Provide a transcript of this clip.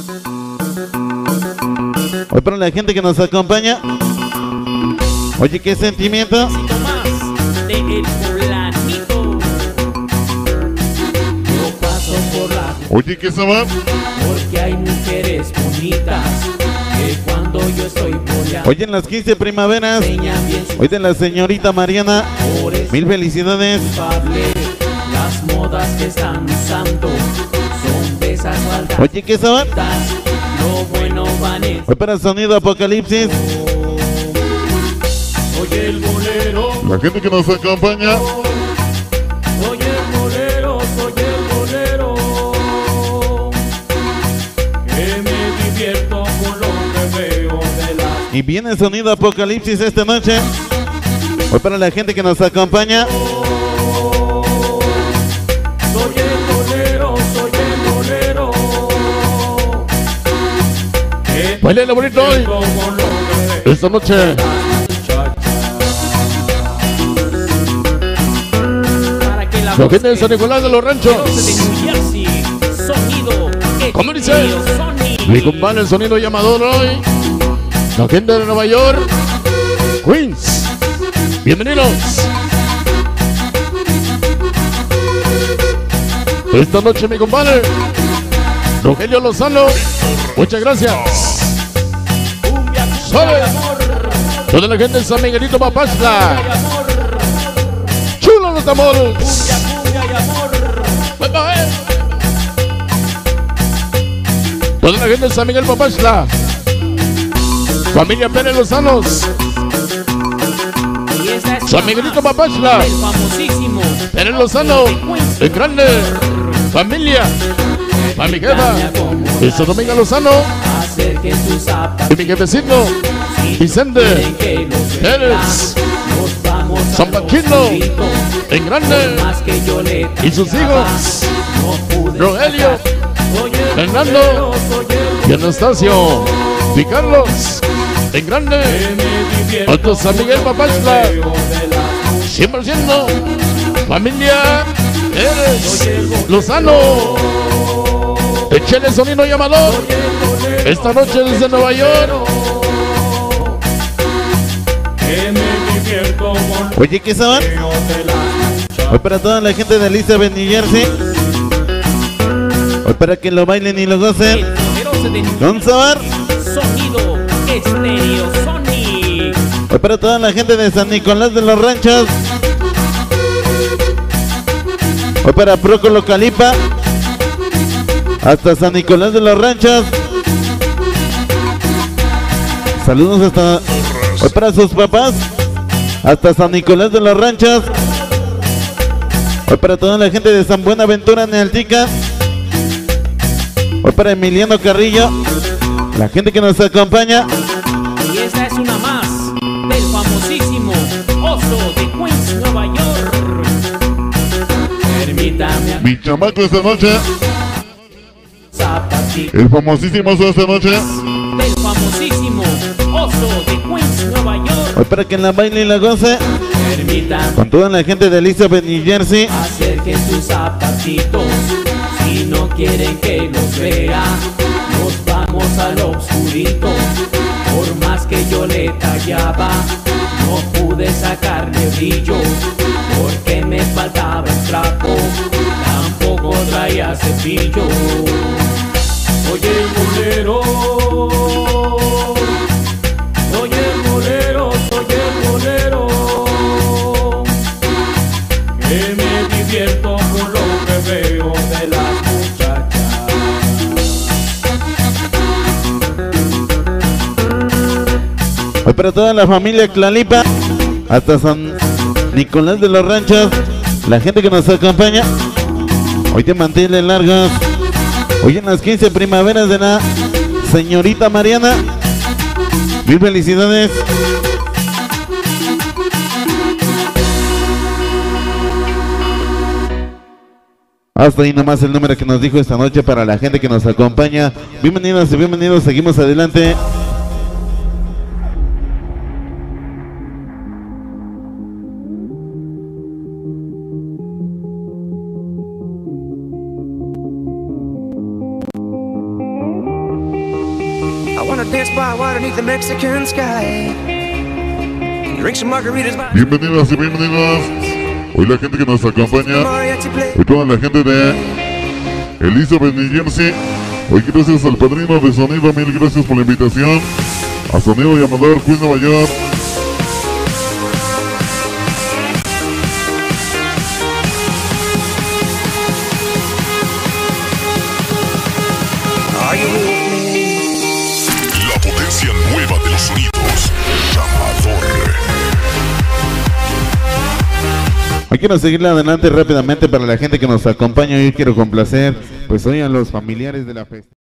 Hoy para la gente que nos acompaña. Oye, qué sentimiento. Oye, ¿qué sabor? Porque hay mujeres bonitas que cuando yo estoy boleando. Hoy en las 15 primaveras. Hoy de la señorita Mariana. Mil felicidades. Las modas que están usando son de esas faldas. Oye, ¿qué sabor? Lo bueno van es. Hoy para Sonido Apocalipsis. Oye el bolero. La gente que nos acompaña. Soy el bolero, soy el bolero. Que me divierto con lo que veo de la. Y viene Sonido Apocalipsis esta noche. Hoy para la gente que nos acompaña. Soy el bolero, soy el bolero. Bailen bonito hoy. Esta noche. La gente de San Nicolás de los Ranchos. ¿Cómo dice? Mi compadre el sonido llamador hoy. La gente de Nueva York. Queens. Bienvenidos. Esta noche mi compadre Rogelio Lozano. Muchas gracias. ¡Sabe! Toda la gente de San Miguelito Papachla. ¡Chulo los tambores! Toda la gente de San Miguel Papachla. Familia Pérez Lozanos. San Miguelito Papachla. Pérez Lozano. El grande. Familia. Para mi jefa. Esta Dominga Lozano. Y mi jefecito. Vicente Pérez. San Pachino. En grande. Y sus hijos. Rogelio. Fernando. Y Anastasio. Y Carlos. En grande. Otro San Miguel Papachla. 100%. Familia Pérez Lozano. Échale sonido llamador. Esta noche desde Nueva York. Oye, ¿qué sabor? Hoy para toda la gente de Elizabeth, New Jersey. Hoy para que lo bailen y lo gocen. Con sabor. Sonido Estéreo Sonic. Hoy para toda la gente de San Nicolás de los Ranchos. Hoy para Prócolo Calipa. Hasta San Nicolás de los Ranchos. Saludos hasta. Hoy para sus papás. Hasta San Nicolás de los Ranchos. Hoy para toda la gente de San Buenaventura, Nealtica. Hoy para Emiliano Carrillo. La gente que nos acompaña. Y esta es una más del famosísimo Oso de Queens, Nueva York. Permítame. Mi chamaco esta noche. Zapatito. El famosísimo Oso esta noche. Del famosísimo Oso de Queens, Nueva York. Hoy para que la baile y la goce. Permítame. Con toda la gente de Elizabeth, New Jersey. Acerquen sus zapatitos. Si no quieren que los vea, nos vamos al oscurito. Por más que yo le tallaba, no pude sacarle brillo, porque me faltaba el trapo, tampoco traía cepillo. Oye el bolero, soy el bolero, soy el bolero, que me divierto con lo que veo de las muchachas. Hoy para toda la familia Clalipa. Hasta San Nicolás de los Ranchos. La gente que nos acompaña. Hoy te mantiene largos. Hoy en las 15 primaveras de la señorita Mariana. Mil felicidades. Hasta ahí nomás el número que nos dijo esta noche para la gente que nos acompaña. Bienvenidos y bienvenidos, seguimos adelante. Bienvenidas y bienvenidos. Hoy la gente que nos acompaña, hoy toda la gente de Elizabeth, New Jersey. Hoy gracias al padrino de sonido, mil gracias por la invitación. A Sonido Llamador, Queens, Nueva York. La potencia nueva de los sonidos. Llamador. Hoy quiero seguirle adelante rápidamente para la gente que nos acompaña. Hoy quiero complacer pues hoy a los familiares de la fiesta.